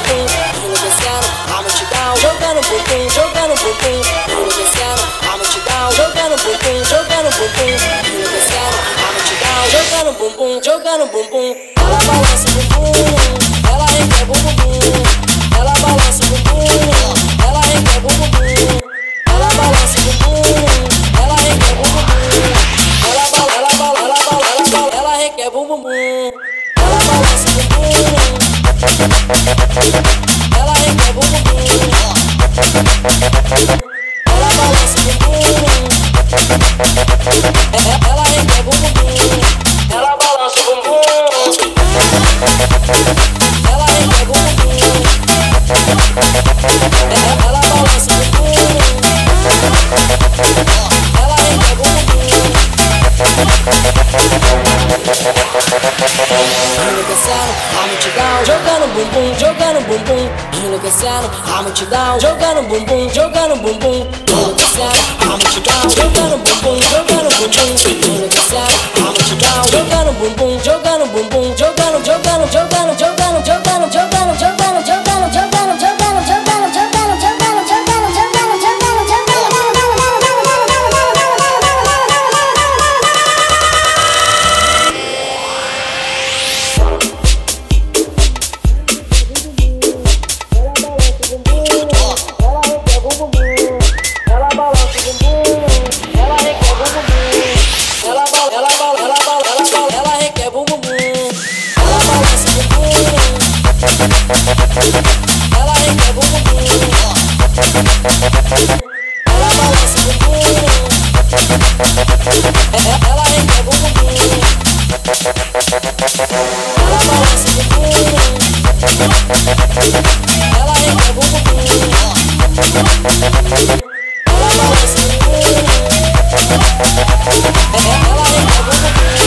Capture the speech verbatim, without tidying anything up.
bumbum, enlouquecendo a multidão, jogando bumbum, jogando bumbum, enlouquecendo a multidão, jogando bumbum, jogando bumbum, enlouquecendo a multidão, jogando bumbum, jogando bumbum. Ela balança o bumbum, ela requebra o bumbum, ela balança o bumbum, ela requebra o bumbum, ela balança o bumbum, ela requebra o bumbum, ela bala, ela bala, ela bala, ela bala, ela requebra o bumbum, ela balança o bumbum, ela requebra o bumbum, ela balança o bumbum, ela requebra o bumbum, ela balança o bumbum, ela requebra o bumbum, ela balança o bumbum, ela requebra o bumbum. Enlouquecendo a multidão, jogando bumbum, jogando bumbum, enlouquecendo a multidão, jogando bumbum, jogando bumbum, enlouquecendo a multidão, jogando bumbum, jogando bumbum, enlouquecendo a multidão, jogando bumbum, jogando bumbum, jogando, jogando, jogando, jogando, jogando, jogando, jogando, jogando, jogando, jogando, jogando, jogando, jogando, jogando, jogando, ela requebra o bumbum, ela balança o bumbum, ela requebra o bumbum, ela balança o bumbum, ela requebra o bumbum, ela balança o bumbum, ela requebra o bumbum.